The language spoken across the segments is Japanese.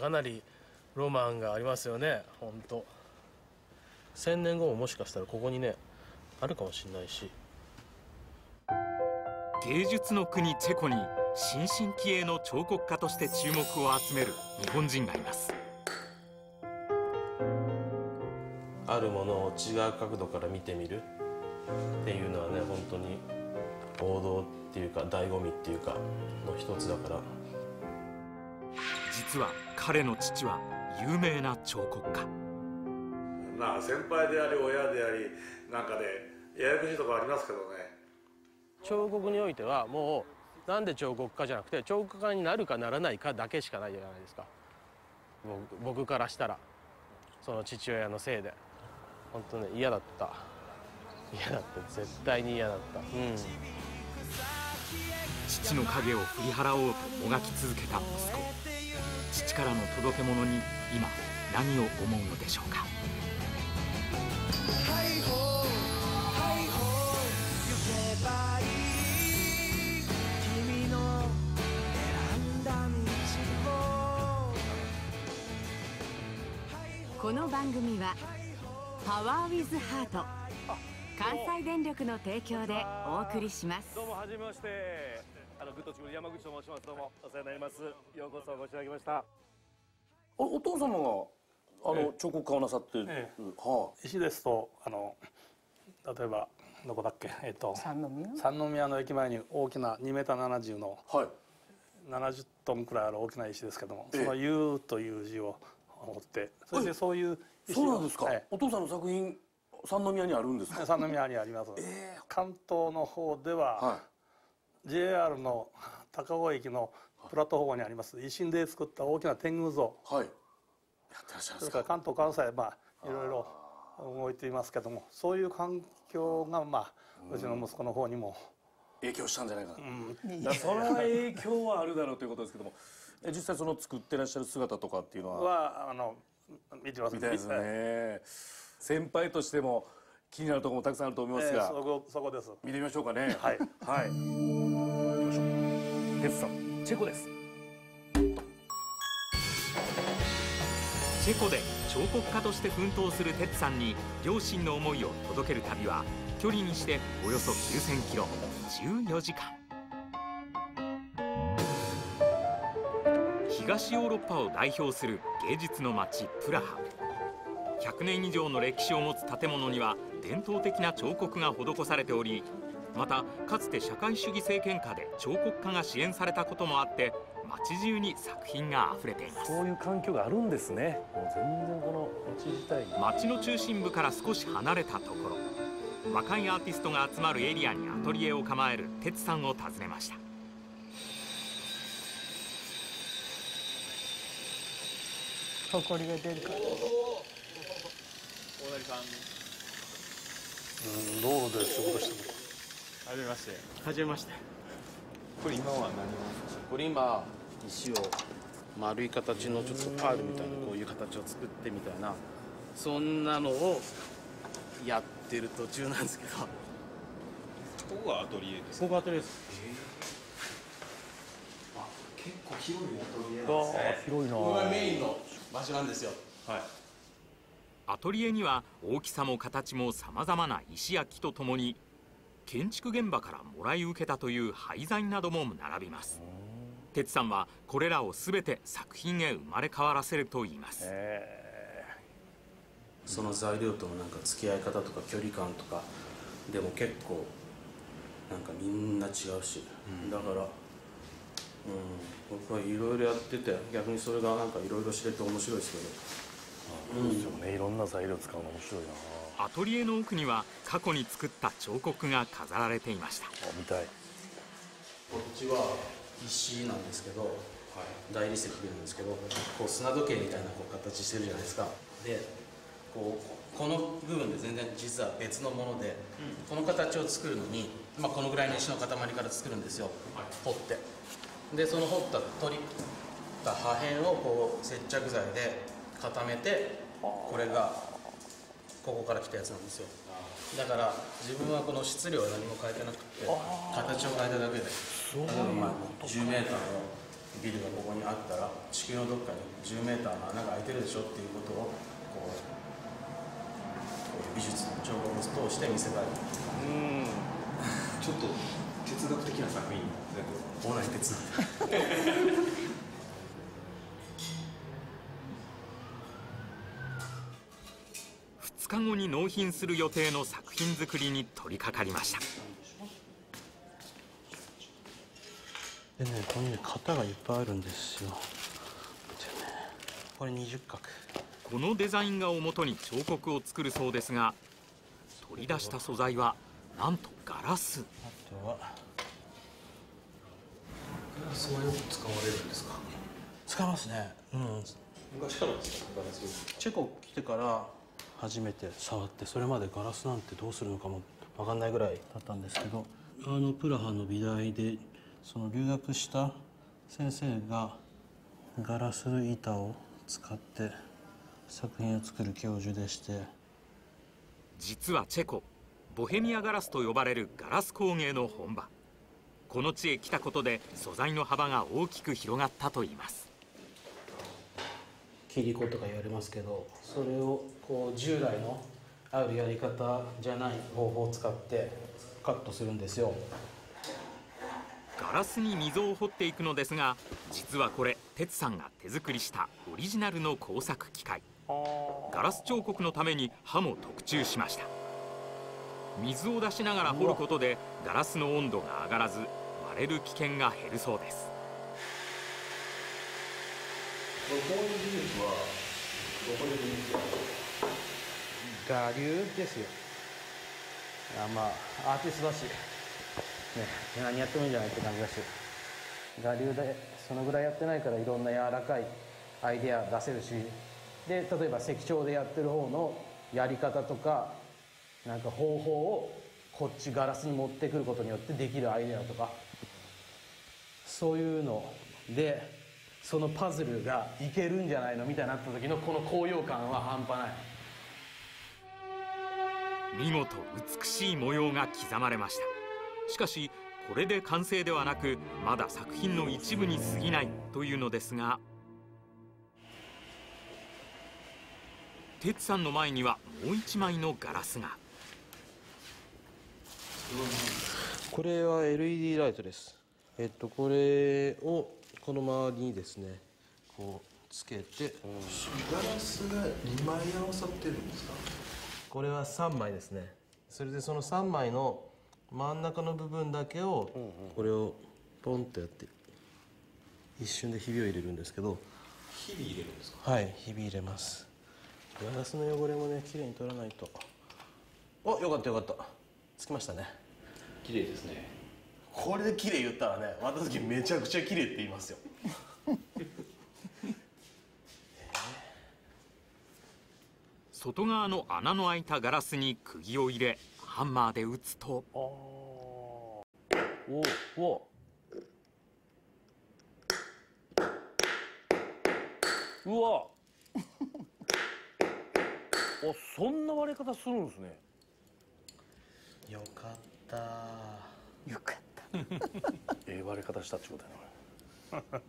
かなりロマンがありますよね。本当1000年後ももしかしたらここにねあるかもしれないし。 芸術の国チェコに新進気鋭の彫刻家として注目を集める日本人がいます。 あるものを違う角度から見てみるっていうのはね、本当に王道っていうか醍醐味っていうかの一つだから。 実は彼の父は有名な彫刻家。 まあ先輩であり親でありなんかでややこしいところありますけどね。 彫刻においてはもうなんで彫刻家じゃなくて彫刻家になるかならないかだけしかないじゃないですか。僕からしたらその父親のせいで本当ね嫌だった。絶対に嫌だった。 父の影を振り払おうともがき続けた息子。父からの届け物に今何を思うのでしょうか。 この番組はパワーウィズハート関西電力の提供でお送りします。 どうもはじめまして。グッドチームの山口と申します。どうもお世話になります。ようこそお越しいただきました。お父様が彫刻家をなさってる、 石ですと例えばどこだっけ、三宮の駅前に大きな2メーター70の、70トンくらいある大きな石ですけども、その「U」という字を持って、そしてそういう石を。 そうなんですか。お父さんの作品三宮にあるんですか。 三宮にあります。関東の方では、JR の高尾駅のプラットフォームにあります維新で作った大きな天狗像、 やってらっしゃるんですか。 それから関東関西いろいろ動いていますけども、そういう環境がうちの息子の方にも影響したんじゃないかな。その影響はあるだろうということですけども、実際その作ってらっしゃる姿とかっていうのは見てます。 みたいですね。先輩としても気になるところもたくさんあると思いますが、 そこです。 見てみましょうかね。 はい。 哲さん、チェコです。 チェコで彫刻家として奮闘する哲さんに両親の思いを届ける旅は距離にしておよそ9000キロ、14時間。東ヨーロッパを代表する芸術の街プラハ。100年以上の歴史を持つ建物には伝統的な彫刻が施されており、またかつて社会主義政権下で彫刻家が支援されたこともあって街中に作品があふれています。 そういう環境があるんですね。もう全然この街自体街の中心部から少し離れたところ、若いアーティストが集まるエリアにアトリエを構える哲さんを訪ねました。 埃が出るから。 大成さん、 道路で仕事してる。 はじめまして。はじめまして。 これ今は何を？ これ今石を丸い形のちょっとパールみたいなこういう形を作ってみたいな、そんなのをやってる途中なんですけど。ここがアトリエですか？ ここアトリエです。結構広いアトリエなんですね。 広いな。 ここがメインの場所なんですよ。 アトリエには大きさも形もさまざまな石や木とともに建築現場からもらい受けたという廃材なども並びます。哲さんはこれらを全て作品へ生まれ変わらせるといいます。 その材料とのなんか付き合い方とか距離感とかでも結構なんかみんな違うし、だから僕はいろいろやってて逆にそれがなんかいろいろ知れて面白いですけど。 そうですよね。いろんな材料使うの面白いな。 アトリエの奥には過去に作った彫刻が飾られていました。 見たい。 こっちは石なんですけど、大理石なんですけど、こう砂時計みたいなこう形してるじゃないですか。でこの部分で全然実は別のもので、この形を作るのに、このぐらいの石の塊から作るんですよ、掘って。でその掘った取った破片をこう接着剤で固めて、これがここから来たやつなんですよ。だから自分はこの質量は何も変えてなくて、形を変えただけで、例えば10メーターのビルがここにあったら地球のどっかに10メーターの穴が開いてるでしょっていうことをこう美術の彫刻を通して見せたい。 ちょっと哲学的な作品オーナイ哲なん 2日後に納品する予定の作品作りに取り掛かりました。 でね、ここにね型がいっぱいあるんですよ。でね、これ20角。 このデザイン画をもとに彫刻を作るそうですが、取り出した素材はなんとガラス。 あとはガラスはよく使われるんですか？使いますね。 昔からですか？ガラス。 チェコ来てから初めて触って、それまでガラスなんてどうするのかも分かんないぐらいだったんですけど、プラハの美大でその留学した先生がガラス板を使って作品を作る教授でして、 実はチェコ、ボヘミアガラスと呼ばれるガラス工芸の本場。この地へ来たことで素材の幅が大きく広がったといいます。 切り子とか言われますけど、それをこう従来のあるやり方じゃない方法を使ってカットするんですよ。 ガラスに溝を掘っていくのですが、実はこれ哲さんが手作りしたオリジナルの工作機械。ガラス彫刻のために刃も特注しました。水を出しながら掘ることでガラスの温度が上がらず割れる危険が減るそうです。 こういう技術はどこでできるんですか？我流ですよ。まあアーティストだし、ね、何やってもいいんじゃないって感じだし、我流でそのぐらいやってないからいろんな柔らかいアイデア出せるし、で例えば石彫でやってる方のやり方とかなんか方法をこっちガラスに持ってくることによってできるアイデアとか、そういうのでそのパズルがいけるんじゃないのみたいになった時のこの高揚感は半端ない。 見事美しい模様が刻まれました。しかしこれで完成ではなく、まだ作品の一部に過ぎないというのですが、哲さんの前にはもう一枚のガラスが。 これは LED ライトです。これをこの周りにですねこうつけて、 ガラスが2枚合わさってるんですか？ これは3枚ですね。それでその3枚の真ん中の部分だけをこれをポンとやって一瞬でひびを入れるんですけど。 ひび入れるんですか？ はい、ひび入れます。ガラスの汚れもねきれいに取らないと。お、よかったよかった、つきましたね。 綺麗ですね。 これで綺麗言ったらね、割った時めちゃくちゃ綺麗って言いますよ。 外側の穴の開いたガラスに釘を入れハンマーで打つと、 おうわそんな割れ方するんですね。 よかった。 よかった。 割れ方したってことやな。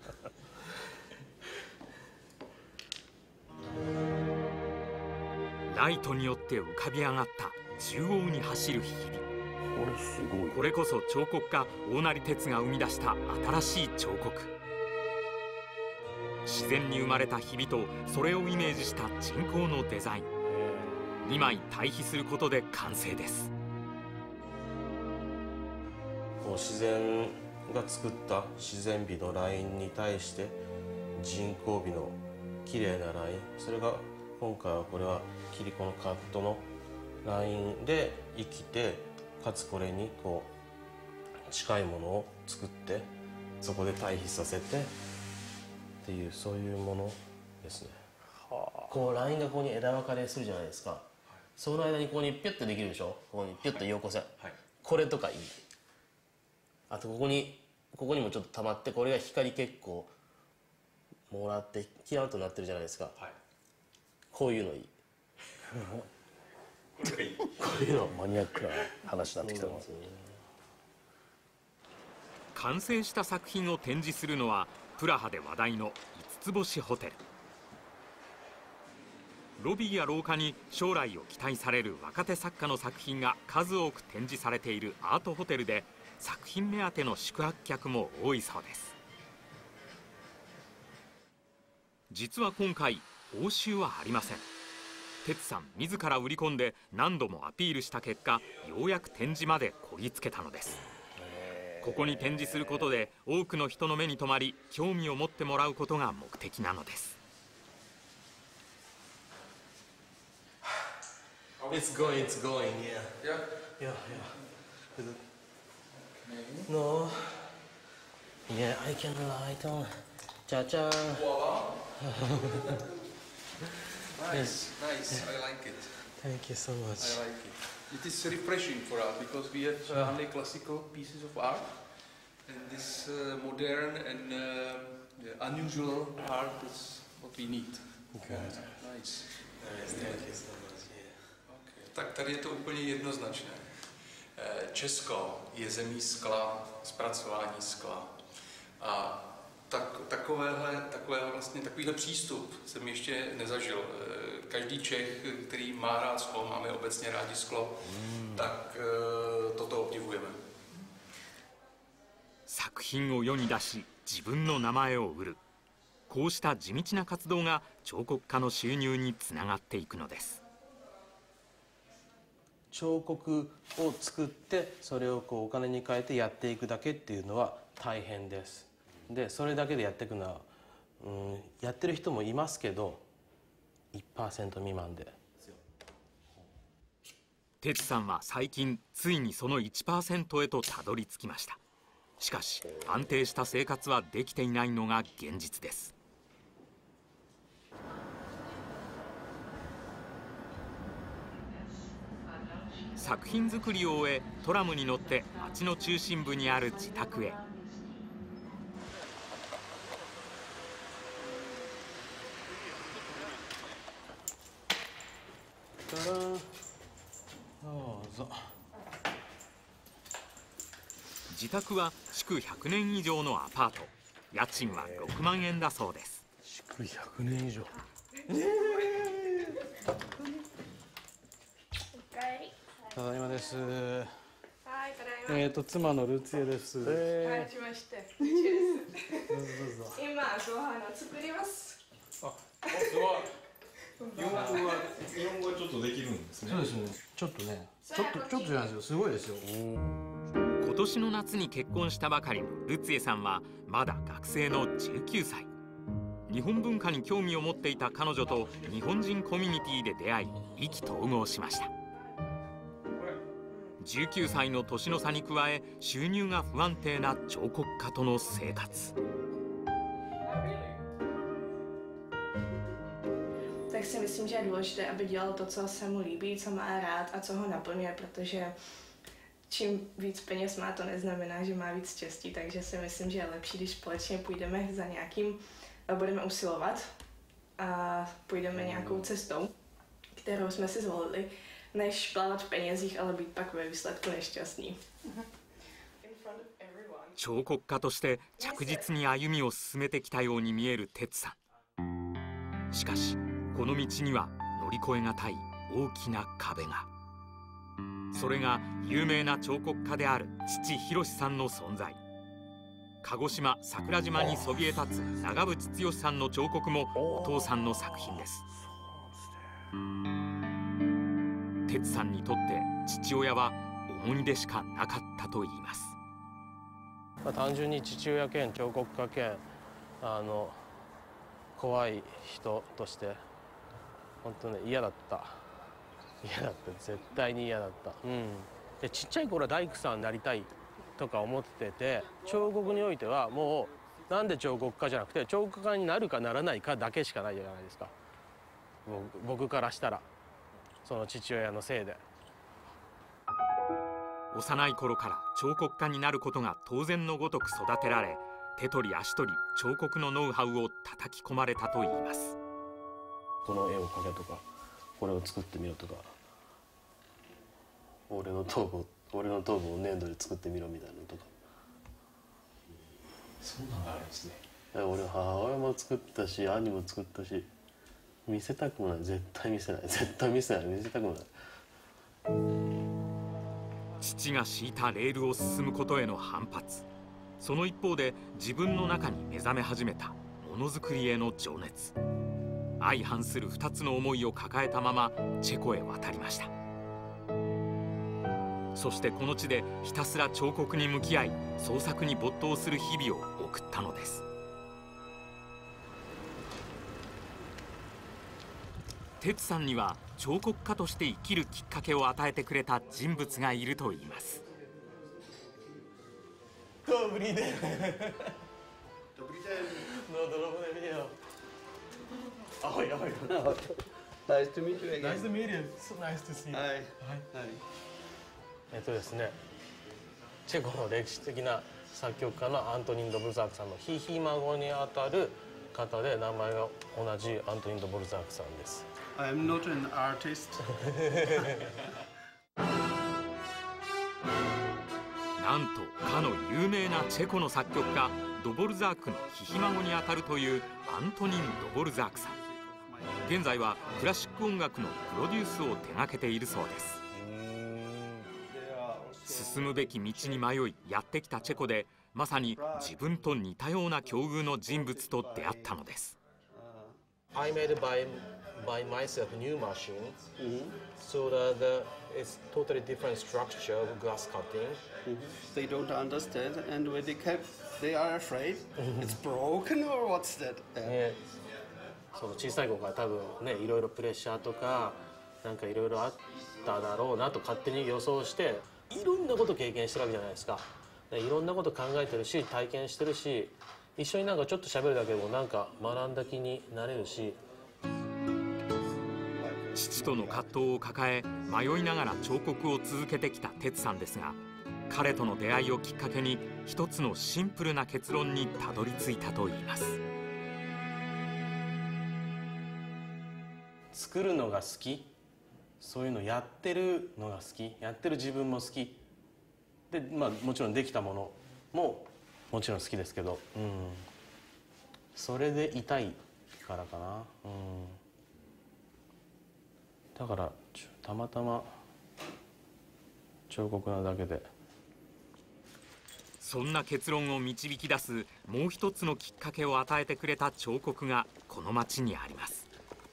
ライトによって浮かび上がった中央に走るひび。 これすごい。 これこそ彫刻家大成哲が生み出した新しい彫刻。自然に生まれたひびとそれをイメージした人工のデザイン、2枚対比することで完成です。 こう自然が作った自然美のラインに対して人工美の綺麗なライン、それが今回はこれは切子のカットのラインで生きて、かつこれにこう近いものを作ってそこで対比させてっていう、そういうものですね。こうラインがここに枝分かれするじゃないですか、その間にここにピュッとできるでしょ、ここにピュッと横線、これとかいい。あとここにもちょっと溜まって、これが光結構もらってキラッとなってるじゃないですか、こういうのいい。こういうのマニアックな話になってきたな。 完成した作品を展示するのはプラハで話題の5つ星ホテル。ロビーや廊下に将来を期待される若手作家の作品が数多く展示されているアートホテルで、作品目当ての宿泊客も多いそうです。実は今回報酬はありません。哲さん自ら売り込んで何度もアピールした結果、ようやく展示までこぎつけたのです。ここに展示することで多くの人の目に留まり、興味を持ってもらうことが目的なのです。 It's going, yeah. Yeah. No. Yeah, I can light on. Cha-cha. Nice. I like it. Thank you so much. I like it. It is refreshing for us because we have only classical pieces of art, and this modern and unusual art is what we need. Okay. Nice. Thank you so much. Tak tady je to úplně jednoznačné. Česko je zemí skla, zpracování skla. A takovýhle přístup jsem ještě nezažil. Každý Čech, který má rád sklo, máme obecně rádi sklo, tak toto obdivujeme. 作品を世に出し、自分の名前を売る。こうした地道な活動が彫刻家の収入につながっていくのです。 彫刻を作ってそれをお金に変えてやっていくだけっていうのは大変です。でそれだけでやっていくのは、やってる人もいますけど 1% 未満で。 哲さんは最近ついにその 1% へとたどり着きました。しかし安定した生活はできていないのが現実です。作品作りを終え、トラムに乗って町の中心部にある自宅へ。自宅は築100年以上のアパート。家賃は6万円だそうです。 築100年以上。ただいまです。はい、ただいま。妻のルツィエです。 はい、しまして。どうぞ。今ご飯を作ります。 すごい。日本語はちょっとできるんですね。 そうですね。ちょっとじゃないですよ。すごいですよ。 今年の夏に結婚したばかりのルツィエさんはまだ学生の19歳。日本文化に興味を持っていた彼女と日本人コミュニティで出会い、意気投合しました。19歳の年の差に加え、収入が不安定な彫刻家との生活。 Tak si myslím, že je důležité, aby dělal to, co se mu líbí, co má rád a co ho naplňuje, protože čím víc peněz má, to neznamená, že má víc štěstí, takže si myslím, že je lepší, když společně půjdeme za nějakým, budeme usilovat a půjdeme nějakou cestou, kterou jsme si zvolili, než plavat v penězích, ale být pak ve výsledku nešťastný. 彫刻家として着実に歩みを進めてきたように見える哲さん。しかしこの道には乗り越えがたい大きな壁が。それが有名な彫刻家である父博さんの存在。鹿児島桜島にそびえ立つ長渕剛さんの彫刻もお父さんの作品です。哲さんにとって父親は思い出しかなかったといいます。 単純に父親兼彫刻家兼怖い人として本当ね嫌だった絶対に嫌だった。でちっちゃい頃は大工さんになりたいとか思ってて、彫刻においてはもうなんで彫刻家じゃなくて彫刻家になるかならないかだけしかないじゃないですか。僕からしたらその父親のせいで。 幼い頃から彫刻家になることが当然のごとく育てられ、手取り足取り彫刻のノウハウを叩き込まれたといいます。 この絵を描けとか、これを作ってみろとか、俺の頭部を粘土で作ってみろみたいなのとか、そんなのがあるんですね。 俺母親も作ったし兄も作ったし、見せたくもない、絶対見せない、絶対見せない、見せたくもない。 父が敷いたレールを進むことへの反発、その一方で自分の中に目覚め始めたものづくりへの情熱、相反する2つの思いを抱えたままチェコへ渡りました。そしてこの地でひたすら彫刻に向き合い、創作に没頭する日々を送ったのです。哲さんには彫刻家として生きるきっかけを与えてくれた人物がいるといいます。 Dobrý den. Dobrý den. No, dobré video. Ahoj, ahoj. Nice to meet you again. Nice to meet you. So nice to see you. Hi. Hi. ですね、チェコの歴史的な作曲家のアントニン・ドボルザークさんのひひ孫にあたる方で、名前が同じアントニン・ドボルザークさんです。 I'm not an artist. なんとかの有名なチェコの作曲家ドボルザークのひひ孫にあたるというアントニン・ドボルザークさん。現在はクラシック音楽のプロデュースを手掛けているそうです。進むべき道に迷いやってきたチェコで、まさに自分と似たような境遇の人物と出会ったのです。 I made by myself new machine, so that it's totally different structure of glass cutting. They don't understand, and when they are afraid. It's broken or what's that? その小さい子が多分ね、いろいろプレッシャーとかなんかいろいろあっただろうなと勝手に予想して、いろんなこと経験してるわけじゃないですか。いろんなこと考えてるし、体験してるし、一緒になんかちょっと喋るだけでもなんか学んだ気になれるし。 父との葛藤を抱え迷いながら彫刻を続けてきた哲さんですが、彼との出会いをきっかけに一つのシンプルな結論にたどり着いたといいます。 作るのが好き、そういうのやってるのが好き、やってる自分も好きで、まあもちろんできたものももちろん好きですけど、それでいたいからかな。だからたまたま彫刻なだけで。 そんな結論を導き出すもう一つのきっかけを与えてくれた彫刻がこの町にあります。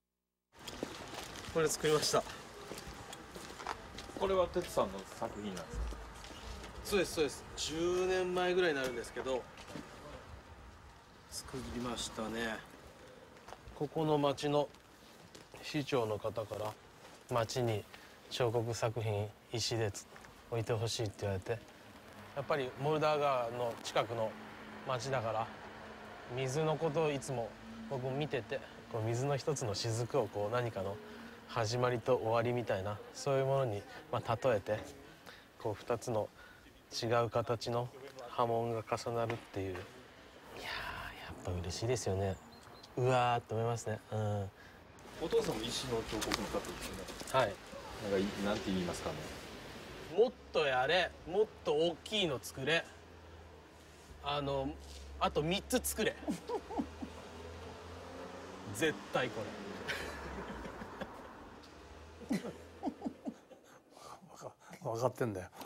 これ作りました。 これは哲さんの作品なんですか？ そうですそうです。10年前ぐらいになるんですけど作りましたね。ここの町の市長の方から町に彫刻作品石で置いてほしいって言われて、やっぱりモルダー川の近くの町だから水のことをいつも僕も見てて、こう水の一つの雫をこう何かの始まりと終わりみたいな、そういうものに例えて、こう2つの違う形の波紋が重なるっていう。いやー、やっぱ嬉しいですよね。うわーって思いますね。 お父さんも石の彫刻の方ですよね。 はい。 なんて言いますかね。 もっとやれ、もっと大きいの作れ、あと3つ作れ。絶対これ。 分かってんだよ。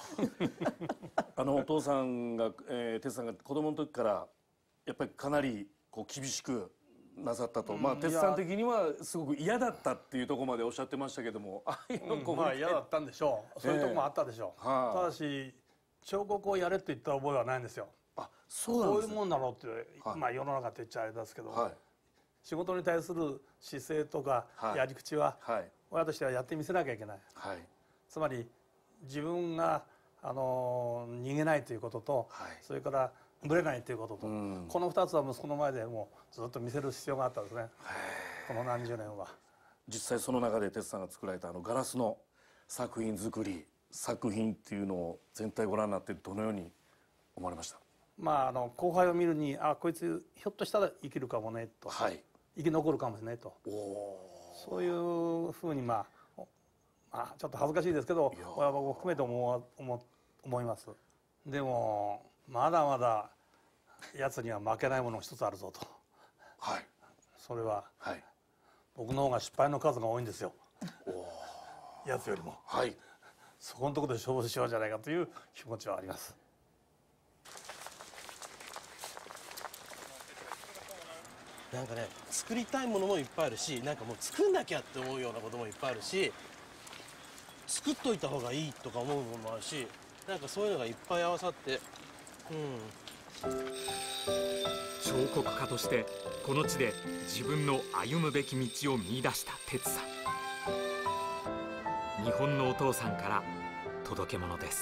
お父さんが、哲さんが子供の時からやっぱりかなりこう厳しくなさったと、哲さん的にはすごく嫌だったっていうところまでおっしゃってましたけども、 嫌だったんでしょう。そういうとこもあったでしょう。ただし彫刻をやれって言った覚えはないんですよ。 そうなんですね。 こういうもんだろうって、世の中って言っちゃあれですけど、仕事に対する姿勢とかやり口は親としてはやってみせなきゃいけない。つまり自分が逃げないということと、それからぶれないということと、この2つは息子の前でもうずっと見せる必要があったんですね、この何十年は。 実際その中で哲さんが作られたガラスの作品作り、作品っていうのを全体ご覧になってどのように思われました？ 後輩を見るに、こいつひょっとしたら生きるかもねと、生き残るかもしれないと、そういうふうにちょっと恥ずかしいですけど親も含めて思います。でもまだまだやつには負けないものが一つあるぞと。 はい。 それは、 はい、 僕の方が失敗の数が多いんですよ。やつよりも。 はい。 そこのところで勝負しようじゃないかという気持ちはあります。 なんかね、作りたいものもいっぱいあるし、なんかもう作んなきゃって思うようなこともいっぱいあるし、作っといた方がいいとか思うものもあるし、なんかそういうのがいっぱい合わさって、 彫刻家としてこの地で自分の歩むべき道を見出した哲さん。日本のお父さんから届け物です。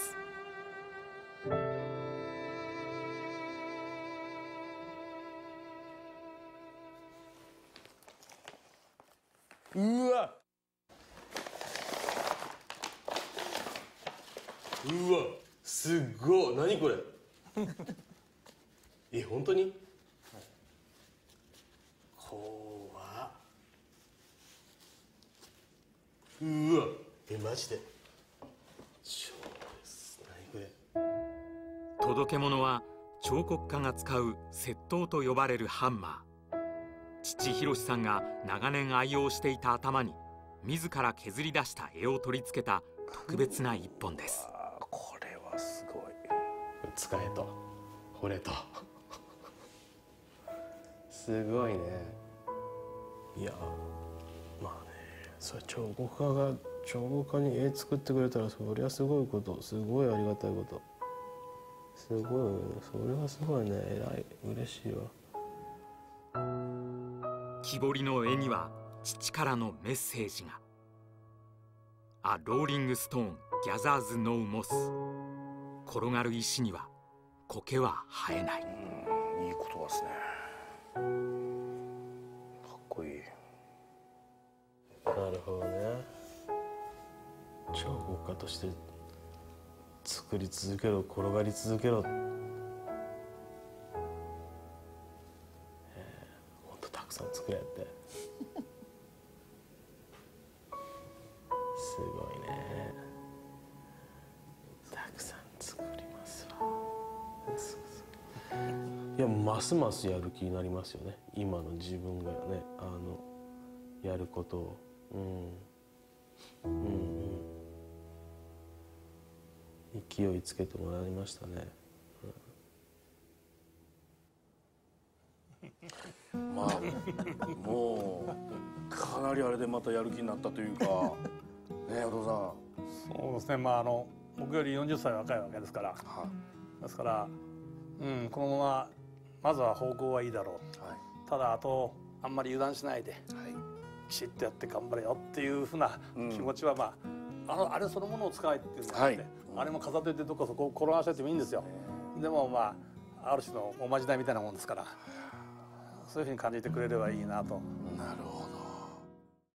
うわすっごい、何これ本当に、怖っ。うわマジで超です。何これ。 届け物は彫刻家が使う接頭と呼ばれるハンマー。父博さんが長年愛用していた頭に自ら削り出した柄を取り付けた特別な一本です。 これはすごい。 使えとこれとすごいね。いやまあね、それ彫刻家に絵作ってくれたらそりゃすごいこと、すごいありがたいこと、すごい、それはすごいね、偉い、嬉しいわ。 木彫りの絵には父からのメッセージが。A rolling stone gathers no moss。 転がる石には苔は生えない。 いい言葉ですね。かっこいい。 なるほどね。彫刻家として作り続けろ、転がり続けろ。もっとたくさん作れって。すごいね。たくさん作りますわ。いや、ますますやる気になりますよね。今の自分がね、やることを。勢いつけてもらいましたね。 まあもうかなりあれでまたやる気になったというかね、お父さん。 そうですね。僕より40歳若いわけですから、ですから、このまままずは方向はいいだろう、ただあとあんまり油断しないで、きちっとやって頑張れよっていうふうな気持ちは、あれそのものを使えっていうんじゃなくて、あれも飾っててどこそこ転がしててもいいんですよ。でもある種のおまじないみたいなもんですから、そういうふうに感じてくれればいいなと。 なるほど。